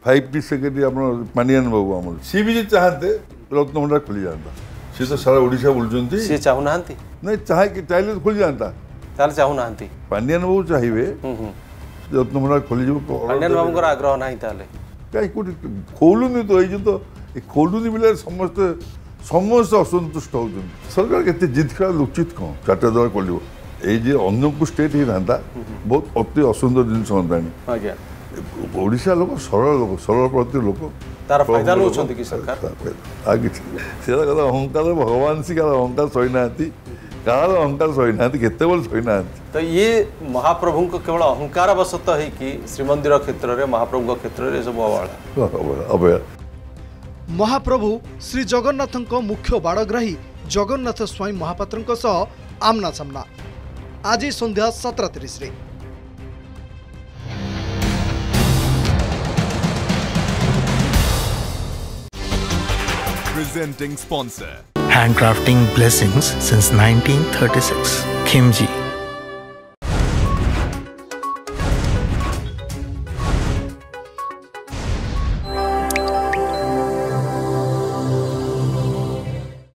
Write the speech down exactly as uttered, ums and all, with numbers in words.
Five T secretary आप पांडियान बाबू आम सी भी चाहते रत्नभंडार खुली जाता सी तो सारा ओडिशा बुलूँ सी चाहूना नहीं चाहे चाहिए तो खुली जाता चाहूना पांडियान बाबू चाहिए रत्नभंडार खोली पांडियान बाबू आग्रह ना कहीं कौट खोलुनि तो ये तो खोलुनि बेले समस्ते समस्त असंतुष्ट हो सरकार के जिद खेला उचित कौन चार्टा द्वारा खोल ये अन्य स्टेट ही था बहुत अति असुंदर जिन होता ओडिशा लोक सरल लोक सरल प्रति लोक तार फायदा नौछंती कि सरकार आगे सेरा कदा अहंकार भगवान सी कदा अहंकार सही ना कार अहंकार सही ना केते बोल सही ना तो ये महाप्रभु को केवल अहंकार वशत है कि श्रीमंदिर क्षेत्र रे महाप्रभु क्षेत्र रे सब अवहेला अवहेला महाप्रभु श्री जगन्नाथଙ୍କ मुख्य बाड़ग्राही जगन्नाथ स्वाई महापात्रଙ୍କ सह आमना सामना आज संध्या सतरा तीस रे Presenting sponsor. Handcrafting blessings since nineteen thirty-six. Khimji.